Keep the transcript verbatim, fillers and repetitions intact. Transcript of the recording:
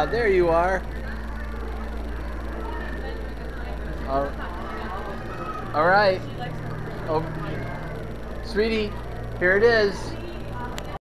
Yeah, there you are. Uh, all right. Oh, sweetie, here it is.